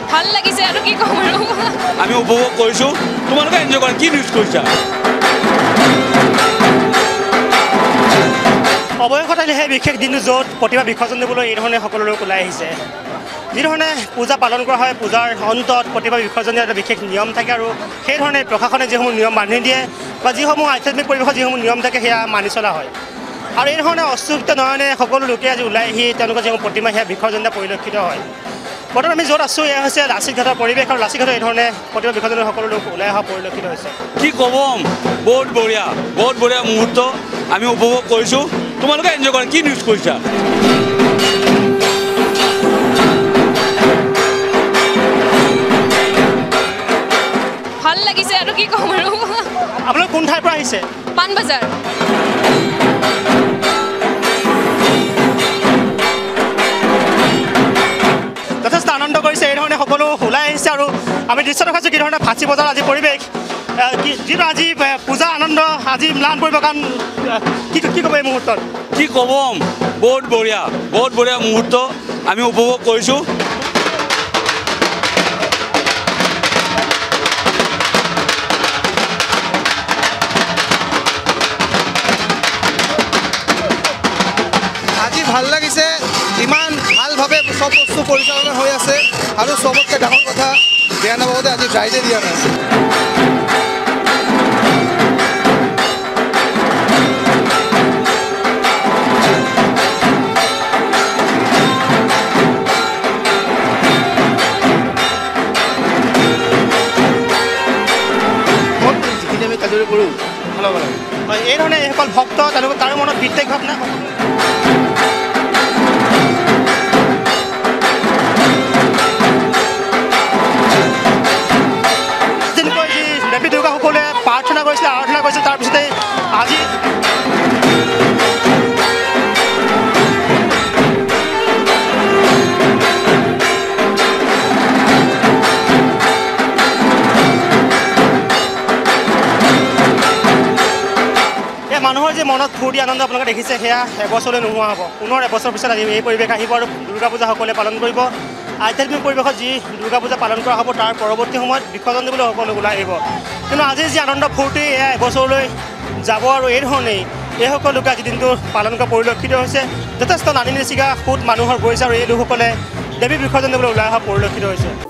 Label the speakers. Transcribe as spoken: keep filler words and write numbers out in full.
Speaker 1: ভাল লাগিছে আৰু কি কম আৰু
Speaker 2: আমি উপভোগ কৰিছো তোমালোকে এনজয় কৰা কি নিউজ কৰিছা
Speaker 3: অৱশেষত সেই বিশেষ দিনটো য'ত প্ৰতিভা বিসৰ্জন দিবলৈ এই ধৰণে সকলো লোক ওলাই আহিছে যিধৰণে পূজা পালন কৰা হয় পূজাৰ অন্তত প্ৰতিভা বিসৰ্জন দিয়াৰ এটা বিশেষ নিয়ম থাকে আৰু সেই ধৰণে প্ৰশাসনে যিসমূহ নিয়ম বান্ধি দিয়ে বা যিসমূহ আধ্যাত্মিক পৰিৱেশত যিসমূহ নিয়ম থাকে সেয়া মানি চলা হয় আৰু এই ধৰণে অস্তুবিত নয়নে সকলো লোকে আজি ওলাই আহি তেওঁলোকৰ যিসমূহ প্ৰতিমা সেয়া বিসৰ্জন দিয়া পৰিলক্ষিত হয় বৰ্তমান আমি য'ত আছোঁ এয়া হৈছে লাচিত ঘাটৰ পৰিৱেশ আৰু লাচিত ঘাটৰ এই ধৰণে প্ৰতিভা বিসৰ্জনৰ সকলো লোক ওলাই অহা পৰিলক্ষিত হৈছে
Speaker 2: কি ক'ব বহুত বঢ়িয়া বহুত বঢ়িয়া মুহূৰ্ত আমি উপভোগ কৰিছো তোমালোকে এনজয় কৰা কি নিউজ কৰিছা
Speaker 1: ভাল লাগিছে আৰু কি কম আৰু
Speaker 3: আপোনালোক কোন ঠাইৰ পৰা আহিছে
Speaker 1: পাণবজাৰ
Speaker 3: যথেষ্ট আনন্দ কৰিছে এই ধৰণে সকলো ওলাই আহিছে আৰু আমি দৃশ্য দেখাইছোঁ কি ধৰণে ফাঁচী বজাৰ আজি পৰিৱেশ যিটো আজি পূজা আনন্দ আজি ম্লান পৰিব কাৰণ কি কি ক'ব এই মুহূৰ্তত
Speaker 2: কি ক'ব বহুত বঢ়িয়া বহুত বঢ়িয়া মুহূৰ্ত আমি উপভোগ কৰিছোঁ
Speaker 4: আজি ভাল লাগিছে ইমান ভালভাৱে চব বস্তু পৰিচালনা হৈ আছে আৰু চবতকৈ ডাঙৰ কথা বেয়া নাপাওঁতে আজি ড্ৰাইডে দিয়া নাই যিখিনি আমি কাজৰি কৰোঁ
Speaker 3: হয় এই ধৰণে এইসকল ভক্ত তেওঁলোকৰ কাৰো মনত বিদ্বেগ ভাৱনা যেনেকৈ যি দেৱী দুৰ্গাসকলে প্ৰাৰ্থনা কৰিছিলে আৰাধনা কৰিছিলে তাৰপিছতে আজি মানুহৰ যে মনত ফূৰ্তি আনন্দ আপোনালোকে দেখিছে সেয়া এবছৰলৈ নোহোৱা হ'ব পুনৰ এবছৰ পিছত আজি এই পৰিৱেশ আহিব আৰু দুৰ্গা পূজা সকলোৱে পালন কৰিব আধ্যাত্মিক পৰিৱেশত যি দুৰ্গা পূজা পালন কৰা হ'ব তাৰ পৰৱৰ্তী সময়ত বিসৰ্জন দিবলৈ সকলো ওলাই আহিব কিন্তু আজি যি আনন্দ ফূৰ্তি এয়া এবছৰলৈ যাব আৰু এই ধৰণেই এই সকলো লোকে আজি দিনটো পালন কৰা পৰিলক্ষিত হৈছে যথেষ্ট নানি নিচিগা সুত মানুহৰ গৈছে আৰু এই লোকসকলে দেৱী বিসৰ্জন দিবলৈ ওলাই অহা পৰিলক্ষিত হৈছে